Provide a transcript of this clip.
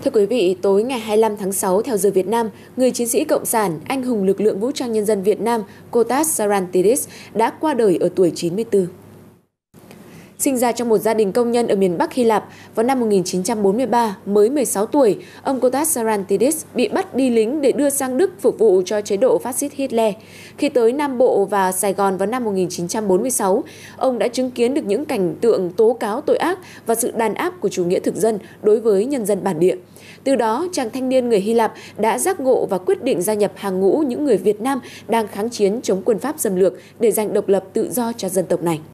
Thưa quý vị, tối ngày 25 tháng 6 theo giờ Việt Nam, người chiến sĩ Cộng sản, anh hùng lực lượng vũ trang nhân dân Việt Nam Kostas Sarantidis đã qua đời ở tuổi 94. Sinh ra trong một gia đình công nhân ở miền Bắc Hy Lạp vào năm 1943, mới 16 tuổi, ông Kostas Sarantidis bị bắt đi lính để đưa sang Đức phục vụ cho chế độ phát xít Hitler. Khi tới Nam Bộ và Sài Gòn vào năm 1946, ông đã chứng kiến được những cảnh tượng tố cáo tội ác và sự đàn áp của chủ nghĩa thực dân đối với nhân dân bản địa. Từ đó, chàng thanh niên người Hy Lạp đã giác ngộ và quyết định gia nhập hàng ngũ những người Việt Nam đang kháng chiến chống quân Pháp xâm lược để giành độc lập tự do cho dân tộc này.